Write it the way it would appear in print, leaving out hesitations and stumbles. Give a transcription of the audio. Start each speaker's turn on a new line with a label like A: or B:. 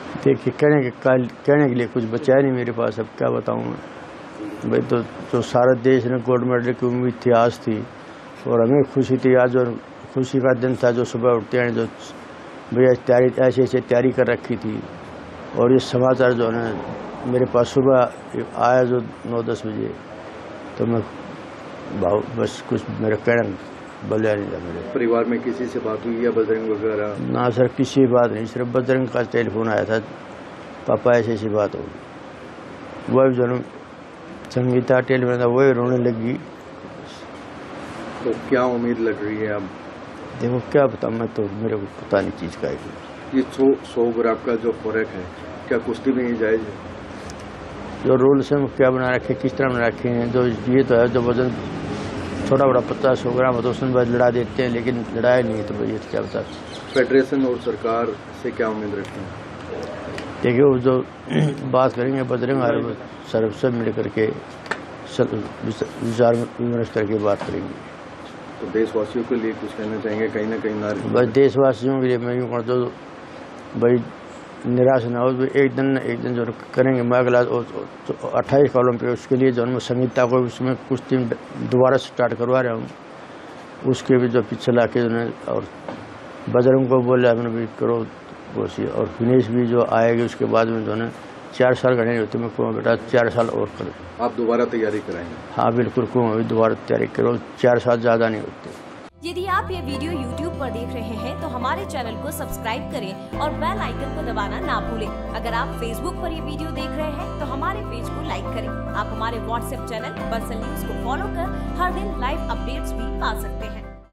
A: देखिए कहने के लिए कुछ बचा नहीं मेरे पास, अब क्या बताऊँ मैं भाई। तो जो सारा देश ने गोल्ड मेडल की उम्मीद थी, आज थी, और हमें खुशी थी आज, और खुशी का दिन था जो सुबह उठते हैं, जो भैया तैयारी ऐसे ऐसे तैयारी कर रखी थी। और ये समाचार जो है मेरे पास सुबह आया जो 9-10 बजे, तो मैं बस कुछ मेरा कहना बोलिया नहीं था। मेरे
B: परिवार में किसी से बात हुई या बजरंग वगैरह?
A: ना सर, किसी बात नहीं, सिर्फ बजरंग का टेलीफोन आया था, पापा ऐसी ऐसी बात होगी। वही जो संगीता टेलीफोन था वही रोने लगी।
B: तो क्या उम्मीद लग रही है अब?
A: देखो क्या बताऊँ मैं, तो मेरे को पता नहीं चीज़ का है।
B: ये 100 ग्राम का जो फर्क है, क्या कुश्ती में ही जायज़ है?
A: जो रूल्स हैं वो क्या बना रखे, किस तरह बना रखे हैं, जो ये तो है जो वजन छोटा बड़ा 50-100 ग्राम हो तो उसमें बाद लड़ा देते हैं, लेकिन लड़ाई नहीं है तो भैया क्या बता।
B: फेडरेशन और सरकार से क्या उम्मीद रखते हैं?
A: देखिए वो जो बात करेंगे बजरंग और सर सब मिल करके विचार विमर्श करके बात करेंगे।
B: तो देशवासियों के लिए कुछ कहना चाहेंगे? कहीं ना कहीं नारी
A: भाई देशवासियों के लिए मैं यूँ करता हूँ भाई, निराश ना हो, एक दिन जो करेंगे। मैं अगला 28 कॉलम पे उसके लिए जो है संगीता को उसमें कुछ दिन दोबारा स्टार्ट करवा रहा हूँ, उसके भी जो पिछला के जो, और बजरंग को बोला हमने भी करो कोशिश, और फिनिश भी जो आएगी उसके बाद में जो है 4 साल करने होते। मैं कहूँ बेटा 4 साल और करो।
B: आप दोबारा तैयारी कराएंगे?
A: हाँ बिल्कुल कहूँ, अभी दोबारा तैयारी करो, 4 साल ज़्यादा नहीं होते।
C: यदि आप ये वीडियो YouTube पर देख रहे हैं तो हमारे चैनल को सब्सक्राइब करें और बेल आइकन को दबाना ना भूलें। अगर आप Facebook पर ये वीडियो देख रहे हैं तो हमारे पेज को लाइक करें। आप हमारे WhatsApp चैनल बंसल न्यूज को फॉलो कर हर दिन लाइव अपडेट्स भी पा सकते हैं।